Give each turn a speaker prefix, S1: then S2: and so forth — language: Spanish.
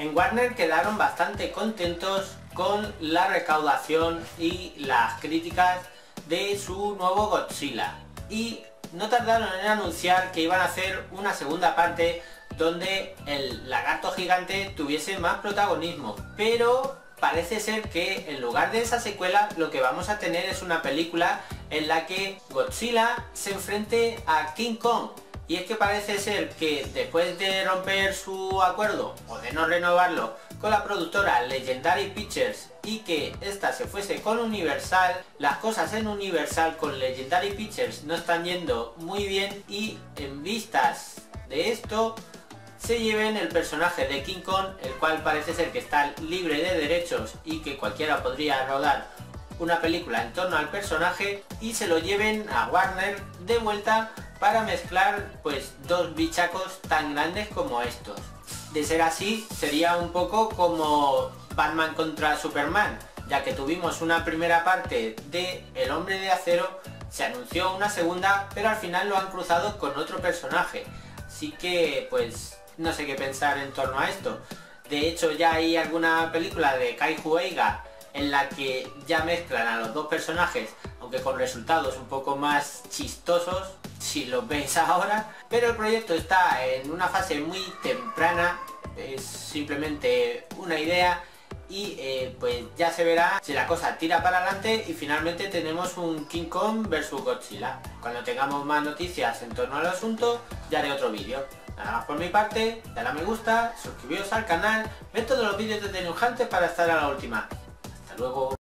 S1: En Warner quedaron bastante contentos con la recaudación y las críticas de su nuevo Godzilla. Y no tardaron en anunciar que iban a hacer una segunda parte donde el lagarto gigante tuviese más protagonismo. Pero parece ser que en lugar de esa secuela lo que vamos a tener es una película en la que Godzilla se enfrente a King Kong. Y es que parece ser que después de romper su acuerdo o de no renovarlo con la productora Legendary Pictures y que esta se fuese con Universal, las cosas en Universal con Legendary Pictures no están yendo muy bien y en vistas de esto se lleven el personaje de King Kong, el cual parece ser que está libre de derechos y que cualquiera podría rodar una película en torno al personaje, y se lo lleven a Warner de vuelta para mezclar pues dos bichacos tan grandes como estos. De ser así, sería un poco como Batman contra Superman, ya que tuvimos una primera parte de El Hombre de Acero, se anunció una segunda, pero al final lo han cruzado con otro personaje. Así que pues no sé qué pensar en torno a esto. De hecho ya hay alguna película de Kaiju Eiga en la que ya mezclan a los dos personajes, aunque con resultados un poco más chistosos si los veis ahora, pero el proyecto está en una fase muy temprana, es simplemente una idea y pues ya se verá si la cosa tira para adelante y finalmente tenemos un King Kong vs Godzilla. Cuando tengamos más noticias en torno al asunto ya haré otro vídeo. Nada más por mi parte, dale a me gusta, suscribiros al canal, ved todos los vídeos de Teniujantes para estar a la última. Hasta luego.